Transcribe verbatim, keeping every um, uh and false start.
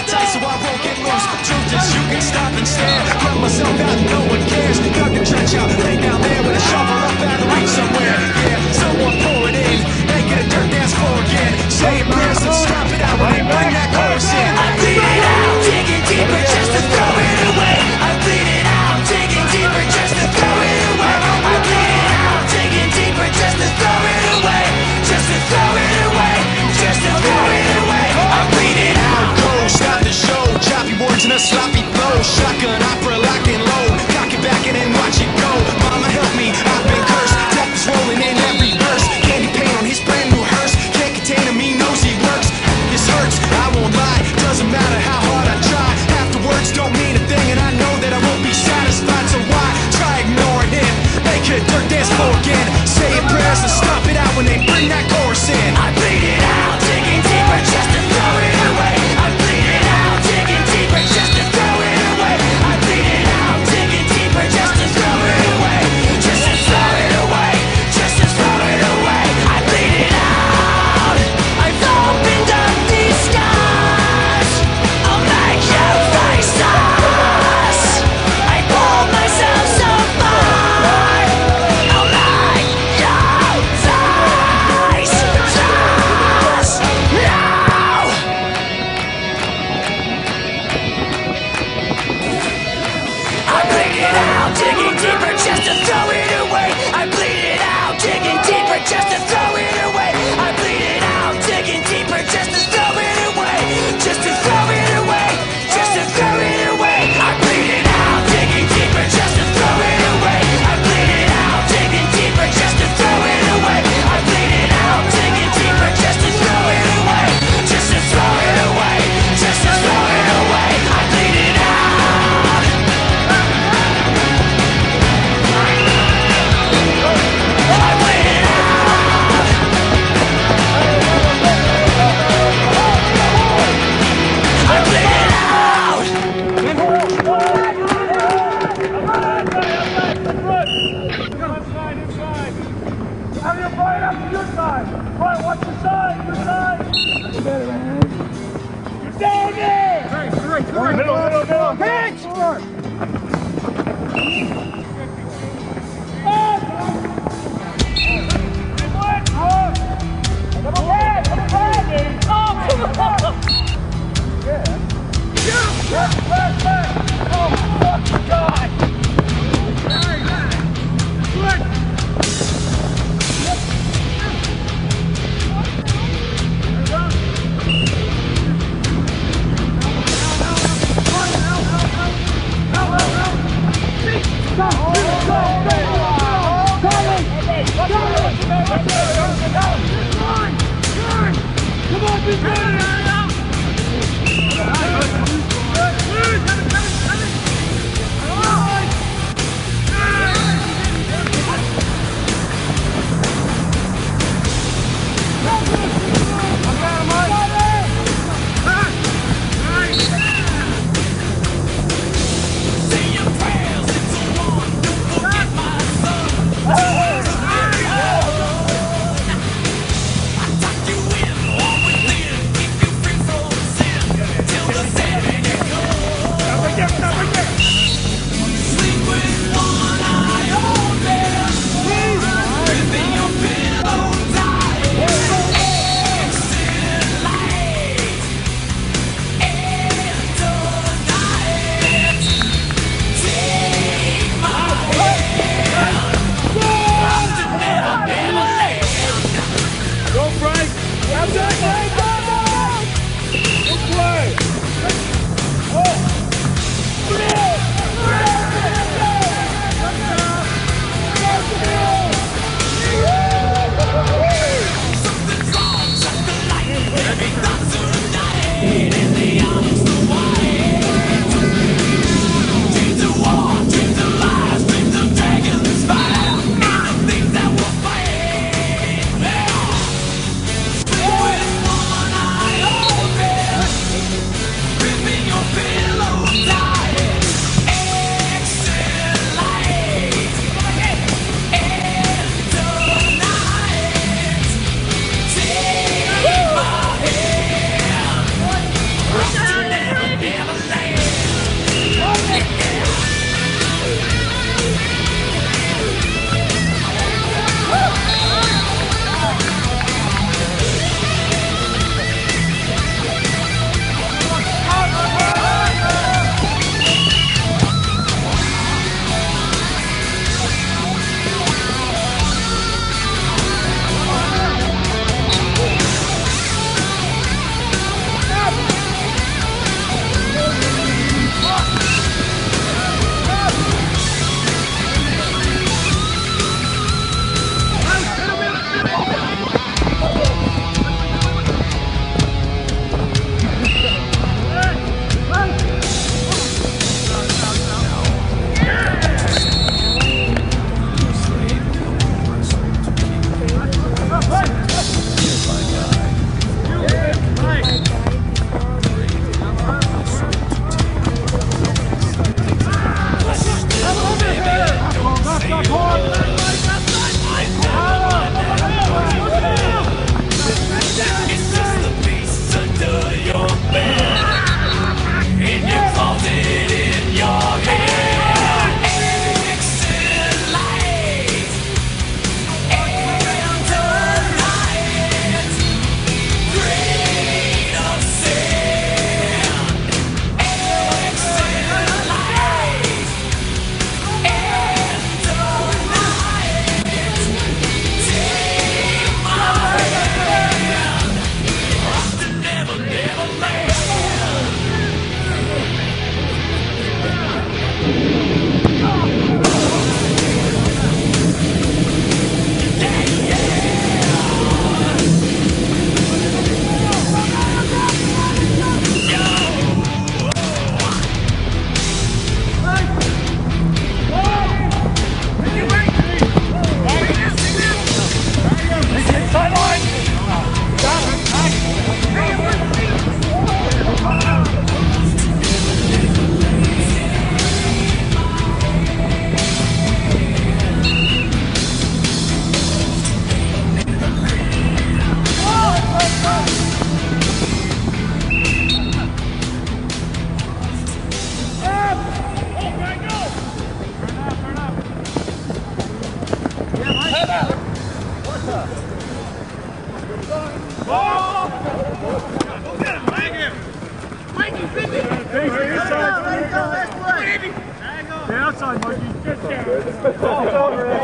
tight so I won't get loose. Truth is you can stop and stare. Cut myself out and no one cares. Dug the trench out, lay down there with a shovel up out of reach somewhere. Yeah, someone pour it in, make it a dirt dance floor again. Say it prayers and stop it out when they bring that chorus in. I bleed it out, digging deeper just to throw it away. I bleed it out, digging deeper just to throw it away. I bleed it out, digging deeper just to throw it away. Just to throw it away, just to throw it away. I bleed it out, go, stop the show. Choppy words and a sloppy flow. Shotgun opera locked and low. Cock it back and then watch it go. Mama help me, I've been cursed. Death is rolling in every verse. Candy paint on his brand new hearse. Can't contain him, he knows he works. This hurts, I won't lie. Doesn't matter how hard I try. Half the words don't mean a thing, and I know that I won't be satisfied. So why try ignoring him? Make it a dirt dance floor again. Say your prayers and stop it out when they bring that chorus in. I bleed it out, digging deeper just to throw it away. I bleed it out, digging deeper just to throw it away. I bleed it out, digging deeper just to throw it away. Just to throw it away, just to throw it away. I bleed it out. I've opened up these scars. I'll make you face us. I pulled myself so far. I'll make you face us. Now. I bleed it out, digging deeper just to throw it away. I bleed it out, digging deeper just to throw it away. I bleed it out, digging deeper just to throw it away. Just to throw it away, just to throw it away. I bleed it out, digging deeper just to throw it away. I bleed it out, digging deeper just to throw it away. I bleed it out, digging deeper just to throw it away. Just to throw it away, just to throw it away. I bleed it out. I bleed it out. I bleed it out. Have your right up to your side. Right, watch your side, your side. You're down there. Three, three, three. Middle, middle, middle. Pitch. Come on, be good! I tucked you in, all within, keep you Stay outside, Mikey. Get down.